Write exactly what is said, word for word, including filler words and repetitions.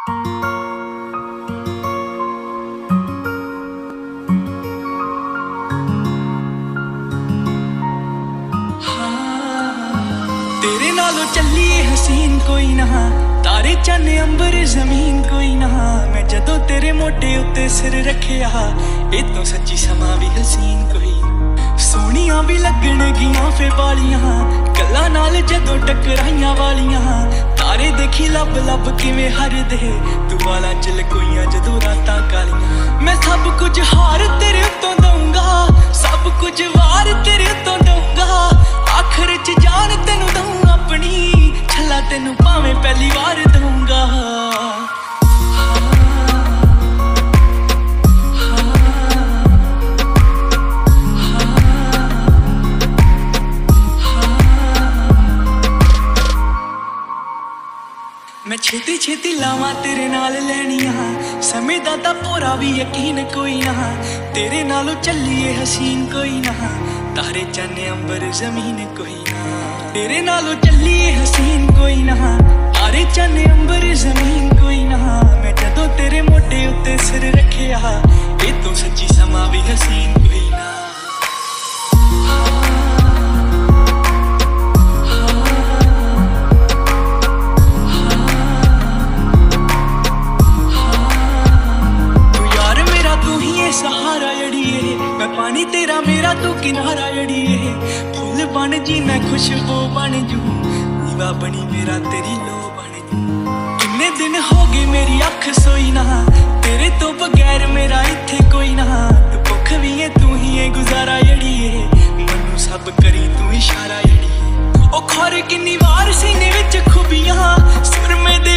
तेरे नालों चली हसीन कोई ना, तारे चन अंबर जमीन कोई ना। मैं जदों तेरे मोटे उत्ते सिर रखिया, ए तो सच्ची समा भी हसीन कोई। सोनिया भी लगन गियां फे वालियां, गल्लां नाल जदों टकराइयां वालियां। तारे देखी लब लब किवें हरदे, तू वाला चल कोइयां जदों रातां कालियां। मैं सब कुछ हार तेरे उत्तों दूंगा, सब कुछ वार तेरे उत्तों दूंगा। आखिर च जान तेनू दूं अपनी, छला तेनू भावें पहली बार दूंगा। मैं छेती छेती लावां तेरे नाल लैनियां, समय दा तां पूरा भी यकीन कोई ना। तेरे नालों चलिए हसीन कोई ना, तारे चन अंबर जमीन कोई ना। तेरे नालों चलिए हसीन कोई ना, तारे चन अंबर जमीन कोई ना। मैं जदों तेरे मोटे उत्ते सिर रखिया, ए तो सच्ची समा भी हसीन कोई ना। सहारा जड़िए मैं पानी तेरा मेरा तू किनारा जड़िए। फूल बन जी मैं खुशबू बन जू, दीवा बनी मेरा तेरी लो बन जू। किन्ने दिन हो गए मेरी अख सोई ना, तेरे तो बगैर मेरा इत्थे कोई ना। तू भुख भी है तू ही है गुजारा जड़िए, मैनू सब करी तू इशारा जड़िए। ओ खौर किन्नी वार सीने विच खुबियां, सुरमे